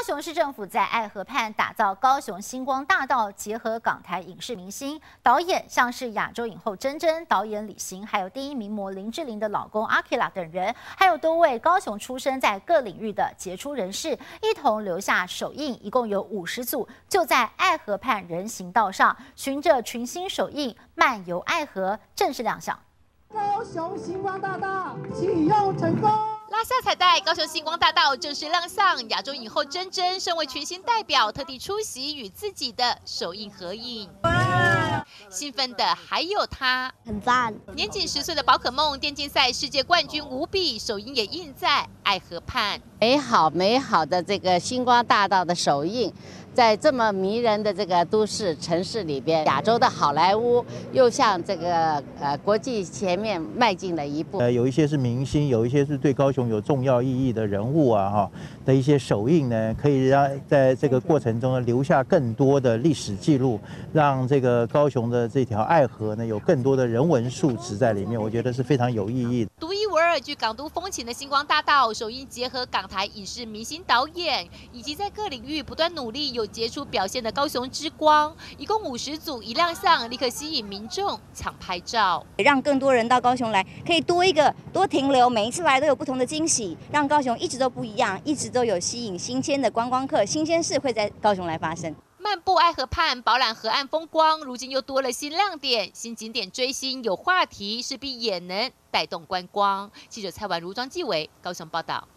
雄市政府在爱河畔打造高雄星光大道，结合港台影视明星、导演，像是亚洲影后珍珍、导演李行，还有第一名模林志玲的老公阿 Kira 等人，还有多位高雄出生在各领域的杰出人士，一同留下手印，一共有50组，就在爱河畔人行道上，循着群星手印漫游爱河，正式亮相。 高雄星光大道启用成功。 拉下彩带，高雄星光大道正式亮相。亚洲影后珍珍身为群星代表，特地出席与自己的手印合影。兴奋的还有她， 很赞。 年仅10岁的宝可梦电竞赛世界冠军无比，手印也印在爱河畔。 美好的这个星光大道的手印，在这么迷人的这个都市城市里边，亚洲的好莱坞又向这个国际前面迈进了一步。 有一些是明星，有一些是对高雄有重要意义的人物啊，的一些手印呢，可以让在这个过程中呢留下更多的历史记录，让这个高雄的这条爱河呢有更多的人文素质在里面，我觉得是非常有意义的。 独一无二具港都风情的星光大道，手印结合港台影视明星导演，以及在各领域不断努力有杰出表现的高雄之光，一共50组，一亮相立刻吸引民众抢拍照， 让更多人到高雄来，可以多停留，每一次来都有不同的惊喜，让高雄一直都不一样，一直都有吸引新鲜的观光客，新鲜事会在高雄来发生。 漫步爱河畔，饱览河岸风光，如今又多了新亮点，新景点追星有话题，势必也能带动观光。记者蔡婉如、庄继伟高雄报道。